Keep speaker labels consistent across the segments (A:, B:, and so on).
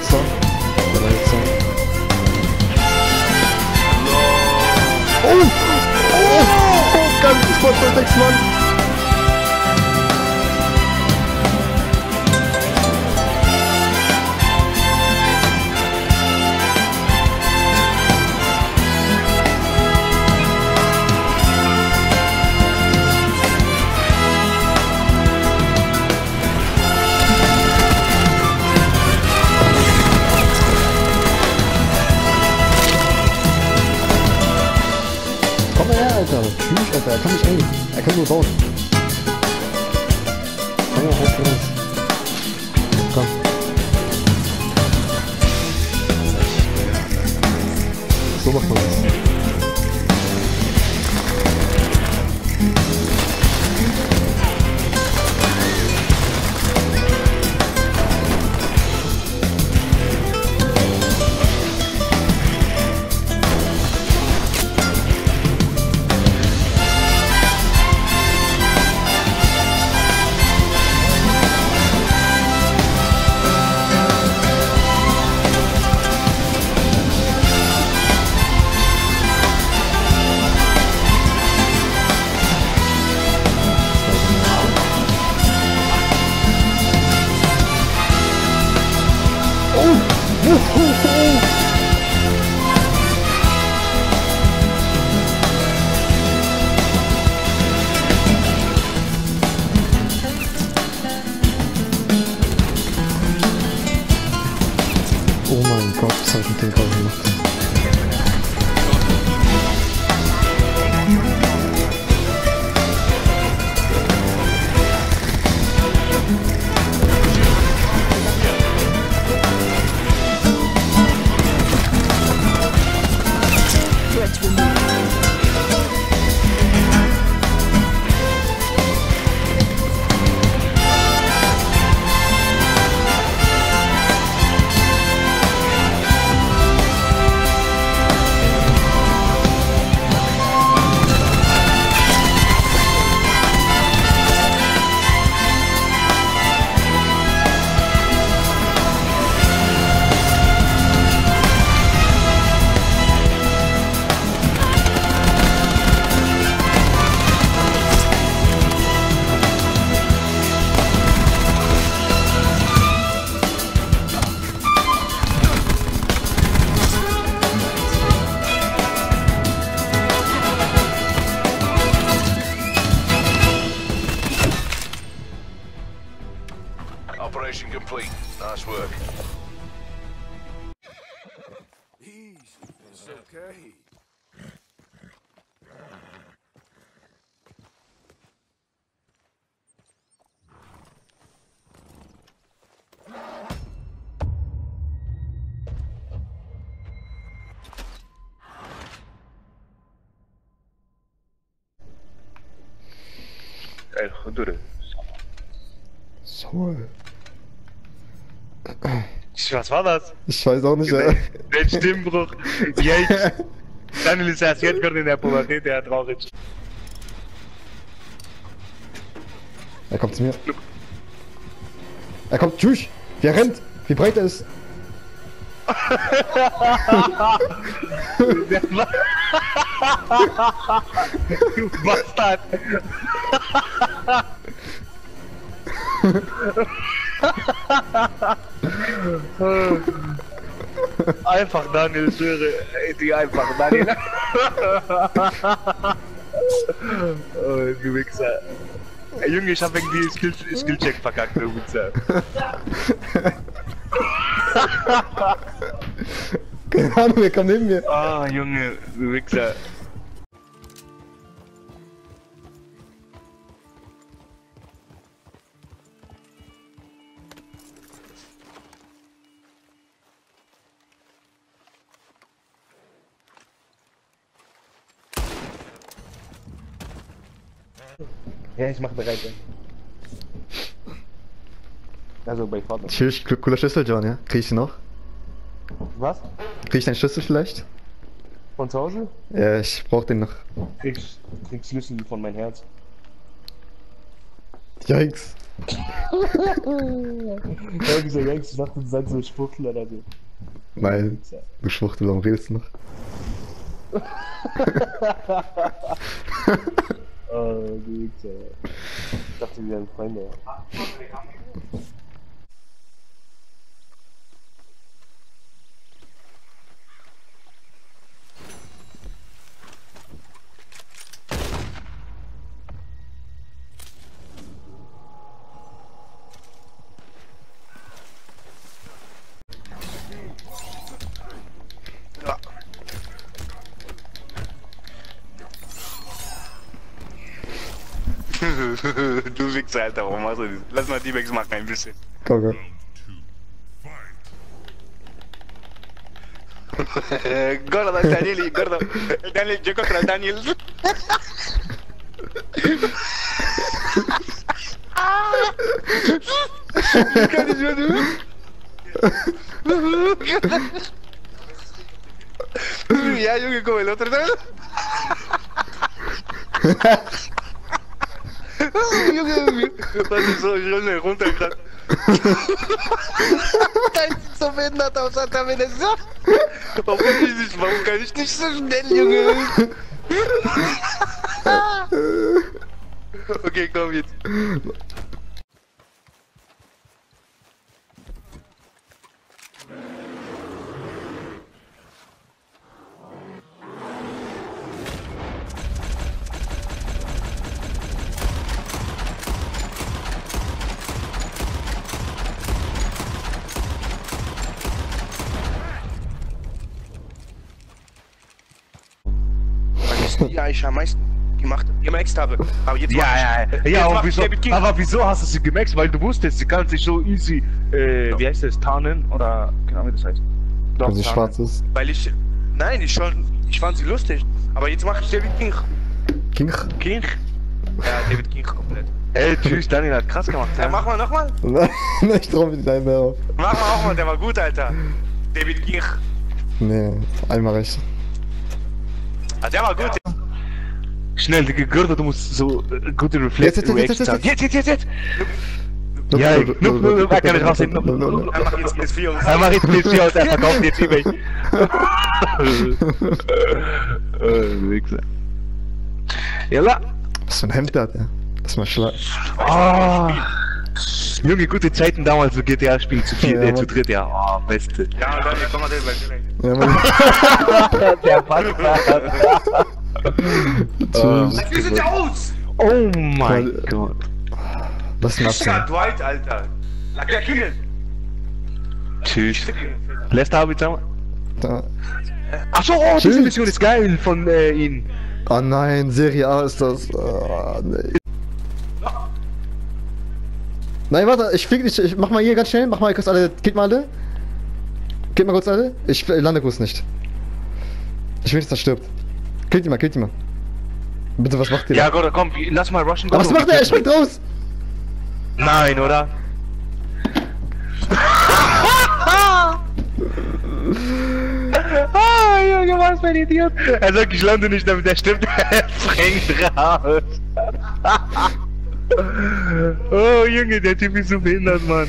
A: Wichser. Der Wichser. Oh! Oh! Ganz Spot für 6 Mann! Komm mal her, Alter. Tschüss, Alter. Er kann nicht aim. Er kann nur bauen. Komm mal her, los. Komm. So macht man das. Oh mein Gott, was hab ich mit dem gerade gemacht?
B: Operation complete. Nice work.
C: Easy, it's okay.
B: Ey, Geduld.
A: Soul.
D: Was war das?
A: Ich weiß auch nicht, ey.
D: Der Stimmbruch. Jetzt. Daniel ist erst jetzt gerade in der Pubertät, der traurig.
A: Er kommt zu mir. Er kommt, tschüss. Wie er rennt. Wie breit er ist.
D: Du Bastard! Einfach Daniel, ich schwöre. Ey, die einfach Daniel. Oh, du Wichser. Ey, Junge, ich hab irgendwie Skillcheck verkackt, du Wichser.
A: Keine Ahnung, wer kommt neben mir.
D: Ah, Junge, du Wichser. Ja, ich mach bereit. Also bei Vater.
A: Tschüss, cooler Schlüssel, John, ja? Krieg ich den noch?
D: Was?
A: Krieg ich deinen Schlüssel vielleicht?
D: Von zu Hause?
A: Ja, ich brauch den noch.
D: Kriegst Schlüssel von mein Herz.
A: Yikes.
D: Ja, dieser Yanks, ich dachte, du seid so ein Schwuchtel oder so.
A: Nein, du Schwuchtel, warum redest du noch?
D: Oh, du Wichser. Ich dachte, wir wären Freunde.
B: Du Wichser, Alter, warum machst du das? Lass mal D-Bags machen ein bisschen.
A: Komm, komm.
B: Gordo, Daniel, Gordo. Daniel, yo contra el Daniel. Kann ich mehr tun? Ja, Junge, komm, el otro Teil. Junge, was ist so schnell runtergekracht? Dein sieht so behindert aus, Alter, wenn es so. Warum kann ich nicht so schnell, Junge? Okay, komm jetzt. Die ich am meisten gemaxt habe. Aber jetzt
D: Aber wieso hast du sie gemaxt? Weil du wusstest, sie kann sich so easy, wie heißt das, tarnen oder, keine Ahnung wie das heißt. Doch,
A: Wenn sie schwarz ist.
B: Weil ich fand sie lustig. Aber jetzt mach ich David King.
A: King?
B: Ja, David King komplett.
D: Ey, tschüss, Daniel hat krass gemacht.
B: Ja, mach mal nochmal.
A: Nein, ich trau mich nicht mehr auf.
B: Mach mal auch mal, der war gut, Alter. David King.
A: Nee, einmal recht.
B: Ah, der war gut.
D: Schnell, die Gürtel, du musst so gute Reaction. Jetzt! Ja, er kann nicht raussehen.
B: Er macht jetzt PS4 und
D: Er macht jetzt PS4 aus, er verkauft jetzt eBay. Wichser. Jalla.
A: Was für ein Hemd der hat, ja. Lass mal schlagen.
D: Oh. Junge, gute Zeiten damals, so GTA-Spiel zu viert,
A: Ja,
D: zu dritt, ja. Oh, beste.
B: ja, und dann komm mal gleich.
A: Ja, Mann.
D: Der Bastard.
A: Tschüss.
B: Wie sieht der aus?
D: Oh mein Gott.
A: Lass ihn
B: Ja,
A: abziehen.
B: Dwight, Alter. Der Klingel.
D: Tschüss. Letzter Arbeit zusammen.
A: Da.
D: Achso, oh, diese
A: Tschüss.
D: Mission ist geil von ihnen.
A: Oh nein, Serie A ist das. Oh, nee. Nein, warte, ich flieg nicht. Ich mach mal hier ganz schnell. Mach mal kurz alle. Geht mal alle. Geht mal kurz alle. Ich lande kurz nicht. Ich will nicht, dass er stirbt. Killt ihn mal, killt ihn mal. Bitte, was macht ihr?
D: Ja, Gott, komm, lass mal rushen.
A: Was macht er? Er springt raus!
D: Nein, oder? Ah, Junge, was für ein Idiot! Er sagt, ich lande nicht, damit er stimmt. Er springt raus. Oh, Junge, der Typ ist so behindert, Mann.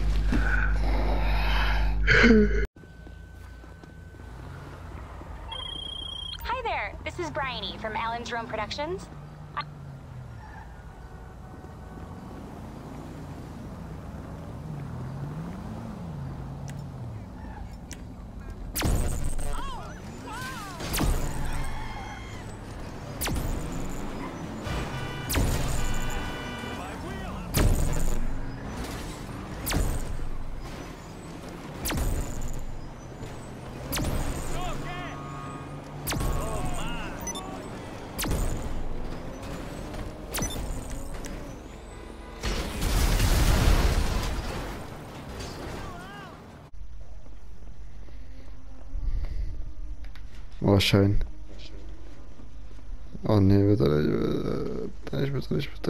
E: Hi there, this is Bryony from Alan's Rome Productions.
A: Oh, schön. Oh nee, bitte nicht.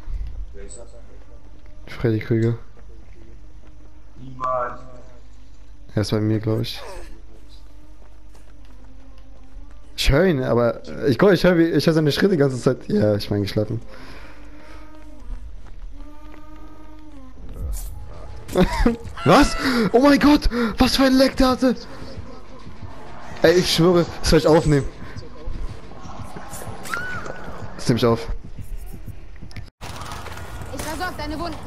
A: Freddy Krüger.
D: Niemals.
A: Er ist bei mir, glaube ich. Ich höre ihn, aber ich höre seine Schritte die ganze Zeit. Ja, ich meine geschlafen. Was? Oh mein Gott! Was für ein Leck der hatte! Ey, ich schwöre, das soll ich aufnehmen. Das nehme ich auf.
F: Ich versorge deine Wunden.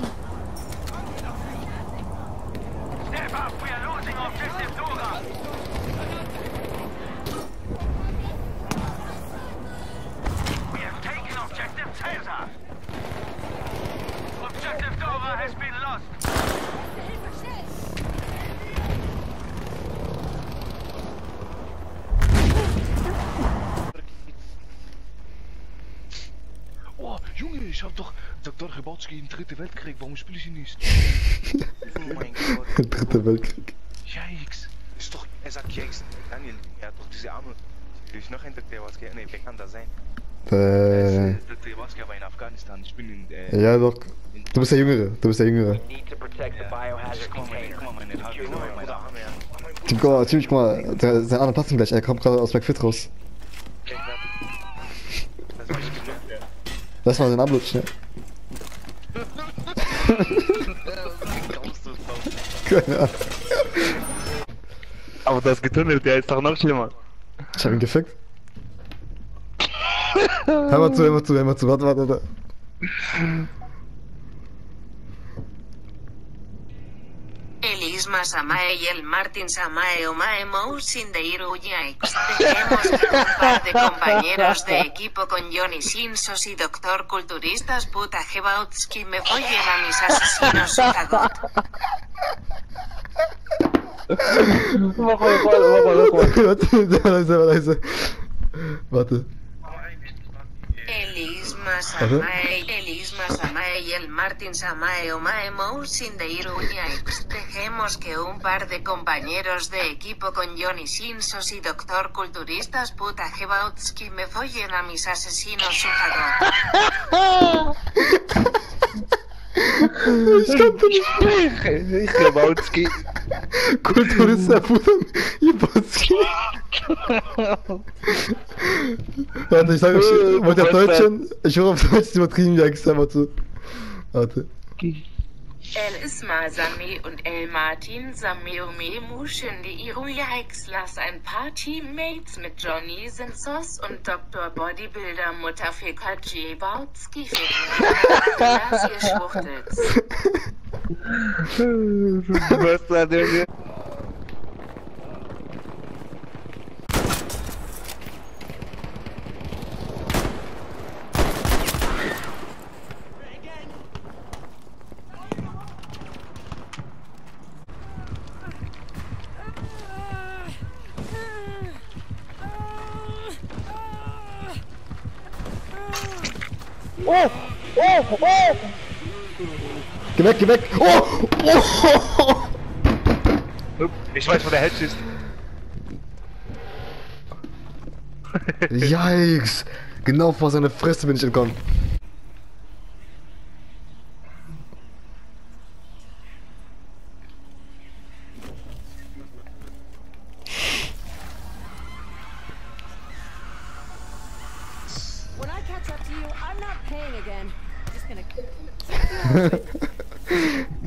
D: Oh, Junge, ich hab doch Dr. Rebotski im Dritten Weltkrieg, warum spiele ich ihn nicht?
B: Oh mein Gott.
A: Dritter Weltkrieg.
D: Yikes.
B: Ist doch, er sagt Jackson. Daniel, er hat doch diese Arme. Durch noch ein Dr. Was geht? Nee, wer kann das sein?
D: Dr. Rebotski war in Afghanistan, ich bin in,
A: Ja doch. Du bist der Jüngere, du bist der Jüngere.
D: Guck mal, meine Haare, meine Arme, ja.
A: Team, guck mal, sein Arme passt ihm gleich, er kommt gerade aus McFit raus.
B: Das hab ich gemerkt.
A: Lass mal den ablutschen, ja. Keine Ahnung.
D: Aber das getunnelt, der ist doch noch schlimmer.
A: Ich hab ihn gefickt. Hör mal zu, warte.
G: Elisma Samae y el Martin Samae Omae Mousin de Iruyaix. Tenemos un par de compañeros de equipo con Johnny Sinsos y Doctor Culturistas puta Gebautsky me follen a mis asesinos Sujagot.
A: Warte, leise. Warte.
G: Elisma Samae y el Martin Samae Omae Mousin de Iruyaix. Dejemos que un par de compañeros de equipo con Johnny Sinsos y Doctor Culturistas puta Gebautsky me follen a mis asesinos Sujagot.
A: Ich kannte nicht.
D: Rebotski.
A: Kulturista Puder Jebotski. Warte, ich sag euch, wollt ihr auf Deutschen? Ich höre auf Deutsch, ist übertrieben, ja, extra mal zu. Warte.
G: El Isma Sami und El Martin Samiome Muschen die Iruyaix lass ein paar Teammates mit Johnny Sinsos und Dr. Bodybuilder Mutafika Jebautsky ficken. Lass ihr Schwuchtels.
D: Was war der hier?
A: Geh weg! Oh!
D: Ich weiß, wo der Hedge ist.
A: Yikes! Genau vor seiner Fresse bin ich entkommen.
F: When I catch up to you, I'm not paying again. I'm just gonna